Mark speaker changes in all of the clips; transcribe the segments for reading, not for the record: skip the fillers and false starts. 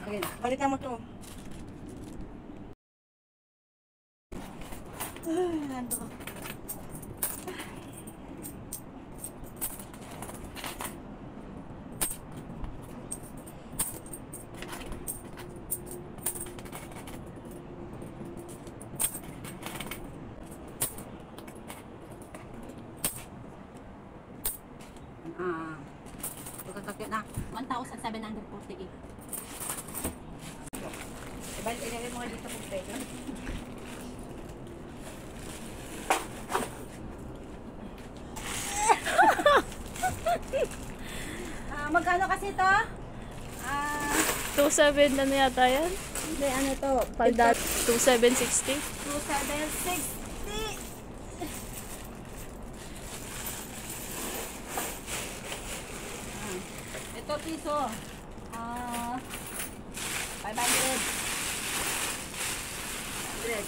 Speaker 1: Okay, balikan mo to. Nando ko. Pagkakakit na
Speaker 2: 1,748.
Speaker 1: balik ilagay mo nga dito kung pwede. Magkano kasi ito?
Speaker 3: 2,700 ano yata yan?
Speaker 1: Hindi, ano to?
Speaker 3: 2,760.
Speaker 1: 2,760. Ito piso. 500. 100.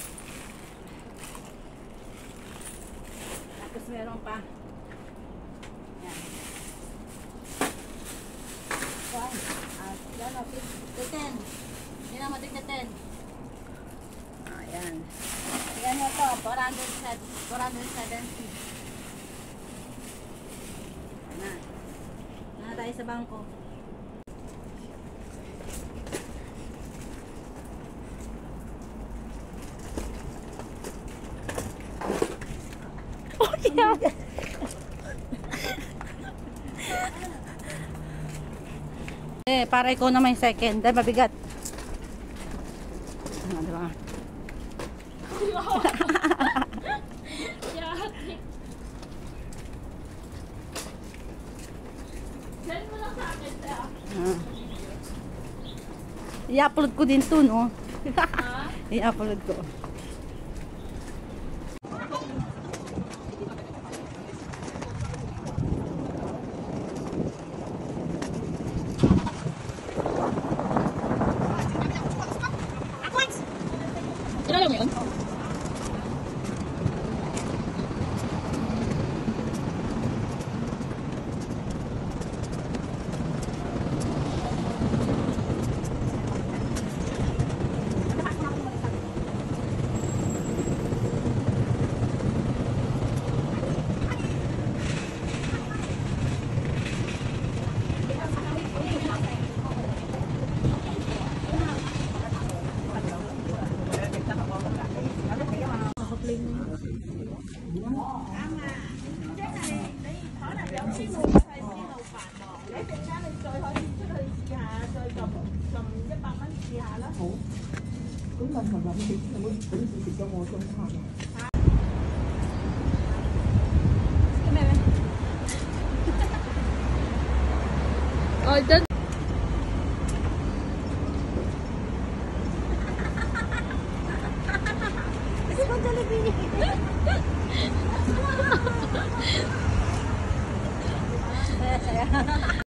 Speaker 1: Tapos meron pa. Yan. Yan o, 10. Yan ang matig na 10. Ayan. Ayan mo ito, 470. Ayan na. Tayo sa bangko.
Speaker 3: Oh, yeah.
Speaker 1: Para ikaw na may second. Dahil mabigat. Diba?
Speaker 3: Send mo lang sa akin,
Speaker 1: I-upload ko din to, no?
Speaker 3: ha?
Speaker 1: I-upload ko.
Speaker 3: Kilala mo yun? Oh, dyan.
Speaker 1: Kasi kung Jollibee. Saya.